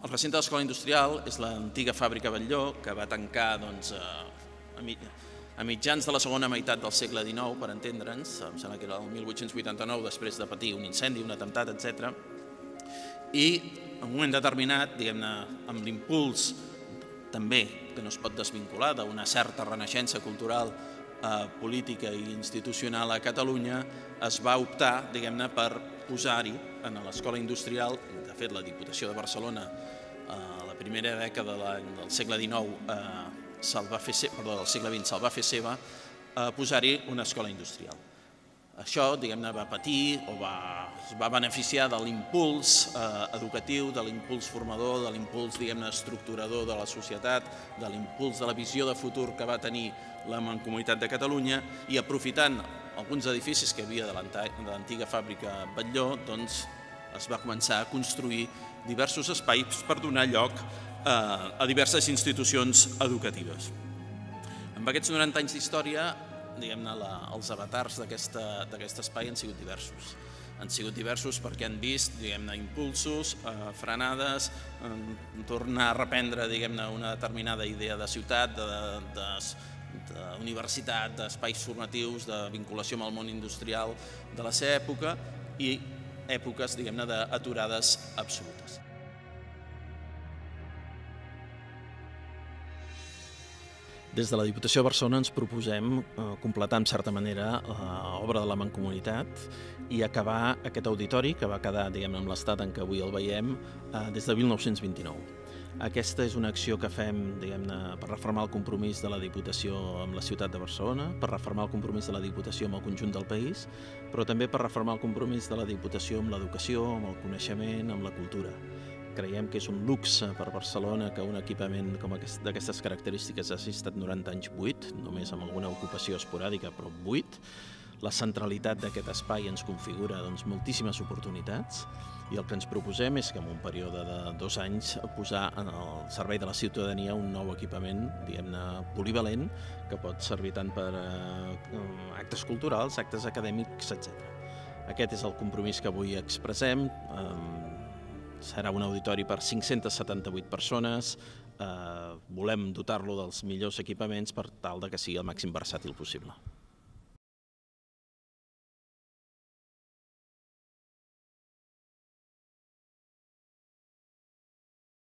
El recinte de l'Escola Industrial és l'antiga fàbrica Batlló, que va tancar a mitjans de la segona meitat del segle XIX, per entendre'ns, em sembla que era el 1889, després de patir un incendi, un atemptat, etc. I en un moment determinat, diguem-ne, amb l'impuls també, que no es pot desvincular, d'una certa renaixença cultural, política i institucional a Catalunya, es va optar, diguem-ne, per posar-hi en l'Escola Industrial. De fet, la Diputació de Barcelona a la primera dècada del segle XIX, del segle XX, se'l va fer seva, posar-hi una escola industrial. Això, diguem-ne, va patir o es va beneficiar de l'impuls educatiu, de l'impuls formador, de l'impuls, diguem-ne, estructurador de la societat, de l'impuls de la visió de futur que va tenir la Mancomunitat de Catalunya, i aprofitant alguns edificis que hi havia de l'antiga fàbrica Batlló, doncs es va començar a construir diversos espais per donar lloc a diverses institucions educatives. Amb aquests 90 anys d'història, diguem-ne, els avatars d'aquest espai han sigut diversos. Han sigut diversos perquè han vist, diguem-ne, impulsos, frenades, tornar a reprendre, diguem-ne, una determinada idea de ciutat, d'universitat, d'espais formatius, de vinculació amb el món industrial de la seva època i èpoques, diguem-ne, d'aturades absolutes. Des de la Diputació de Barcelona ens proposem completar, en certa manera, l'obra de la Mancomunitat i acabar aquest auditori, que va quedar, diguem-ne, en l'estat en què avui el veiem, des de 1929. Aquesta és una acció que fem, diguem-ne, per refermar el compromís de la Diputació amb la ciutat de Barcelona, per refermar el compromís de la Diputació amb el conjunt del país, però també per refermar el compromís de la Diputació amb l'educació, amb el coneixement, amb la cultura. Creiem que és un luxe per Barcelona que un equipament d'aquestes característiques hagi estat 90 anys buit, només amb alguna ocupació esporàdica, però buit. La centralitat d'aquest espai ens configura moltíssimes oportunitats i el que ens proposem és que en un període de 2 anys posar al servei de la ciutadania un nou equipament, diguem-ne, polivalent, que pot servir tant per actes culturals, actes acadèmics, etc. Aquest és el compromís que avui expressem. Serà un auditori per 578 persones. Volem dotar-lo dels millors equipaments per tal que sigui el màxim versàtil possible.